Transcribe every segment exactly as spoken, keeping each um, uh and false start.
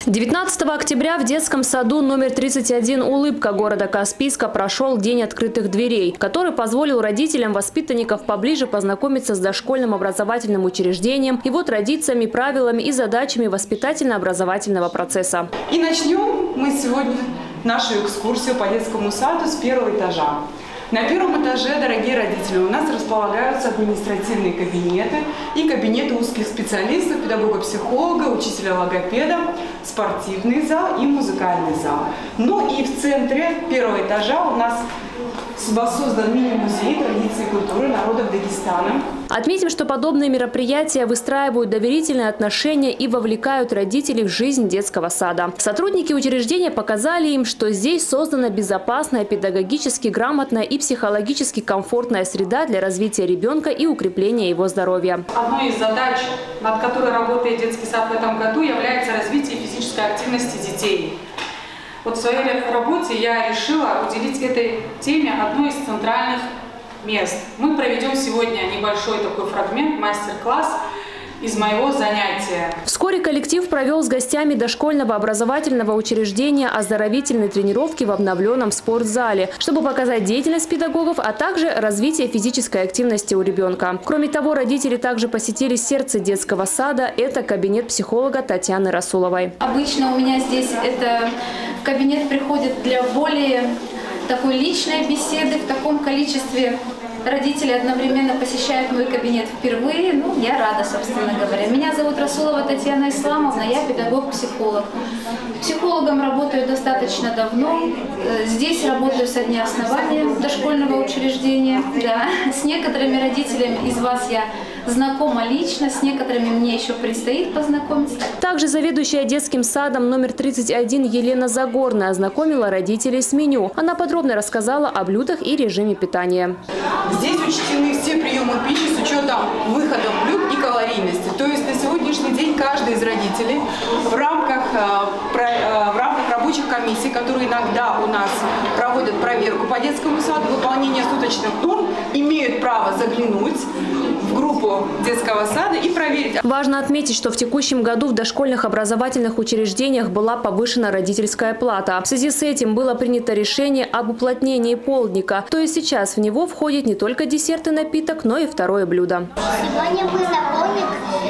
девятнадцатого октября в детском саду номер тридцать один «Улыбка» города Каспийска прошел День открытых дверей, который позволил родителям воспитанников поближе познакомиться с дошкольным образовательным учреждением, его традициями, правилами и задачами воспитательно-образовательного процесса. И начнем мы сегодня нашу экскурсию по детскому саду с первого этажа. На первом этаже, дорогие родители, у нас располагаются административные кабинеты и кабинеты узких специалистов, педагога-психолога, учителя-логопеда, спортивный зал и музыкальный зал. Ну и в центре первого этажа у нас создан мини-музей традиций и культуры народов Дагестана. Отметим, что подобные мероприятия выстраивают доверительные отношения и вовлекают родителей в жизнь детского сада. Сотрудники учреждения показали им, что здесь создана безопасная, педагогически грамотная и психологически комфортная среда для развития ребенка и укрепления его здоровья. Одной из задач, над которой работает детский сад в этом году, является развитие физической активности детей. Вот в своей работе я решила уделить этой теме одно из центральных мест. Мы проведем сегодня небольшой такой фрагмент, мастер-класс из моего занятия. Вскоре коллектив провел с гостями дошкольного образовательного учреждения оздоровительные тренировки в обновленном спортзале, чтобы показать деятельность педагогов, а также развитие физической активности у ребенка. Кроме того, родители также посетили сердце детского сада. Это кабинет психолога Татьяны Расуловой. Обычно у меня здесь это в кабинет приходит для более такой личной беседы в таком количестве. Родители одновременно посещают мой кабинет впервые. Ну, я рада, собственно говоря. Меня зовут Расулова Татьяна Исламовна, я педагог-психолог. Психологом работаю достаточно давно. Здесь работаю со дня основания дошкольного учреждения. Да. С некоторыми родителями из вас я знакома лично, с некоторыми мне еще предстоит познакомиться. Также заведующая детским садом номер тридцать один Елена Загорная ознакомила родителей с меню. Она подробно рассказала о блюдах и режиме питания. Здесь учтены все приемы пищи с учетом выхода блюд и калорийности. То есть на сегодняшний день каждый из родителей в рамках, в рамках рабочих комиссий, которые иногда у нас проводят проверку по детскому саду, выполнение суточных норм, имеют право заглянуть в группу детского сада и проверить. Важно отметить, что в текущем году в дошкольных образовательных учреждениях была повышена родительская плата. В связи с этим было принято решение об уплотнении полдника. То есть сейчас в него входит не только десерт и напиток, но и второе блюдо. Сегодня мы напомним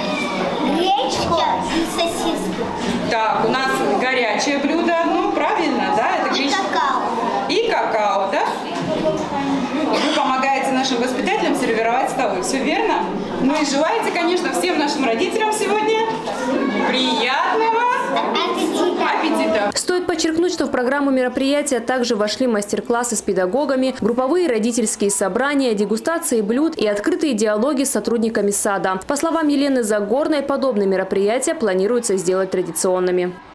гречку и сосиску. Так, у нас горячее блюдо одно, правильно, да? Это гречка. И какао. И какао, да? Вы помогаете нашим воспитателям сервировать столы, все верно? Ну и желаете, конечно, всем нашим родителям сегодня приятного аппетита. Стоит подчеркнуть, что в программу мероприятия также вошли мастер-классы с педагогами, групповые родительские собрания, дегустации блюд и открытые диалоги с сотрудниками сада. По словам Елены Загорной, подобные мероприятия планируется сделать традиционными.